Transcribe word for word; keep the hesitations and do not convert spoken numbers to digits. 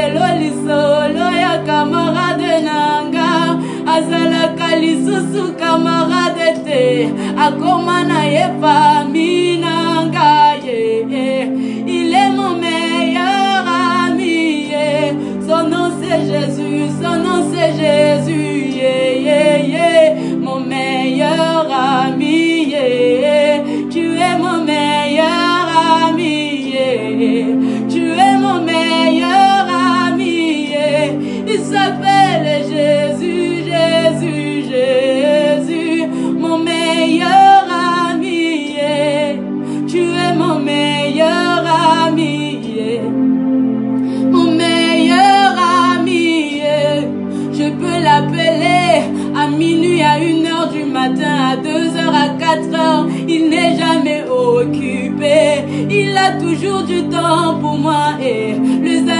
lelo lisolo ya camarade nanga azalaka lisusu camarade te akoma na ye fami nanga ye il est mon meilleur ami yeah. Son nom c'est Jésus, son nom c'est Jésus yeah, yeah, yeah. Mon meilleur ami yeah. Tu es mon meilleur ami yeah. Tu es mon meilleur ami yeah. Il s'appelle Jésus, Jésus, Jésus. Mon meilleur ami yeah. Tu es mon meilleur ami yeah. Mon meilleur ami yeah. Je peux l'appeler à minuit, à une heure du matin, à deux heures, à quatre heures. Il n'est jamais occupé. Il a toujours du temps pour moi et les